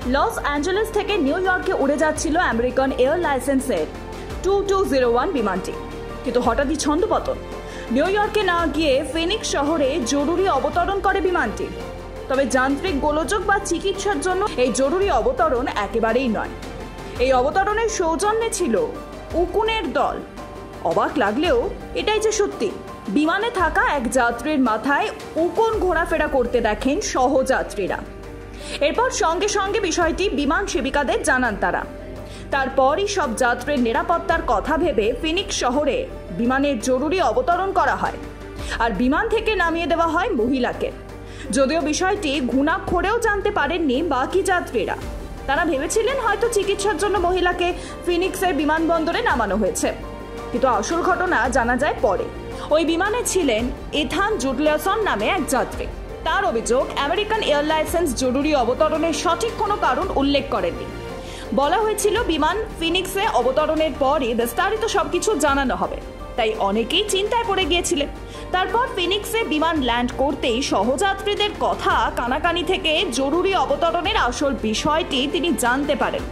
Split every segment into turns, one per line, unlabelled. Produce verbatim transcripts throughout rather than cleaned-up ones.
Los Angeles থেকে new ইয়র্কে উড়ে যাচ্ছিল আমেরিকান এয়ার লাইসেন্সের টু টু জিরো ওয়ান বিমানটি, কিন্তু হঠাৎই ছন্দপতন। নিউ ইয়র্কে না গিয়ে ফিনিক্স শহরে জরুরি অবতরণ করে বিমানটি। তবে যান্ত্রিক গোলযোগ বা চিকিৎসার জন্য এই জরুরি অবতরণ একেবারেই নয়। এই অবতরণের সৌজন্যে ছিল উকুনের দল। অবাক লাগলেও এটাই যে সত্যি। বিমানে থাকা এক যাত্রীর মাথায় উকুন ঘোরাফেরা করতে দেখেন সহযাত্রীরা। এরপর সঙ্গে সঙ্গে বিষয়টি বিমান সেবিকাদের জানান তারা। তারপরই সব যাত্রীর নিরাপত্তার কথা ভেবে ফিনিক্স শহরে বিমানের জরুরি অবতরণ করা হয়, আর বিমান থেকে নামিয়ে দেওয়া হয় মহিলাকে। যদিও বিষয়টি ঘুণাক্ষরেও জানতে পারেননি বাকি যাত্রীরা। তারা ভেবেছিলেন হয়তো চিকিৎসার জন্য মহিলাকে ফিনিক্সের বিমানবন্দরে নামানো হয়েছে, কিন্তু আসল ঘটনা জানা যায় পরে। ওই বিমানে ছিলেন এথান জুডলিয়াসন নামে এক যাত্রী। তার অভিযোগ, আমেরিকান এয়ার লাইসেন্স জরুরি অবতরণের সঠিক কোনো কারণ উল্লেখ করেননি। বলা হয়েছিল বিমান ফিনিক্সে অবতরণের পরই বিস্তারিত সবকিছু জানানো হবে, তাই অনেকেই চিন্তায় পড়ে গিয়েছিলেন। তারপর ফিনিক্সে বিমান ল্যান্ড করতেই সহযাত্রীদের কথা কানাকানি থেকে জরুরি অবতরণের আসল বিষয়টি তিনি জানতে পারেন।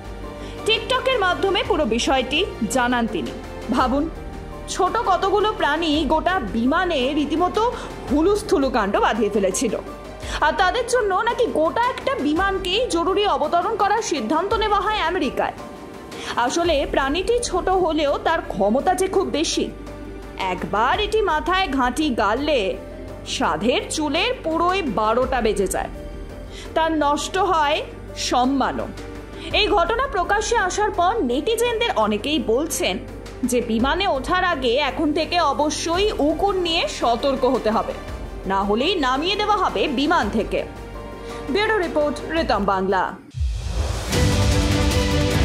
টিকটকের মাধ্যমে পুরো বিষয়টি জানান তিনি। ভাবুন, ছোট কতগুলো প্রাণী গোটা বিমানে রীতিমতো হুলুস্থুলু কাণ্ড বাঁধিয়ে ফেলেছিল, আর তাদের জন্য নাকি গোটা একটা বিমানকেই জরুরি অবতরণ করার সিদ্ধান্ত নেওয়া হয় আমেরিকায়। আসলে প্রাণীটি ছোট হলেও তার ক্ষমতা যে খুব বেশি। একবার এটি মাথায় ঘাঁটি গাললে সাধের চুলের পুরোই বারোটা বেজে যায়। তার নষ্ট হয় সম্মানও। এই ঘটনা প্রকাশ্যে আসার পর নেটিজেনদের অনেকেই বলছেন যে বিমানে ওঠার আগে এখন থেকে অবশ্যই উকুন নিয়ে সতর্ক হতে হবে, না হলেই নামিয়ে দেওয়া হবে বিমান থেকে। Bureau report, Ritam Bangla.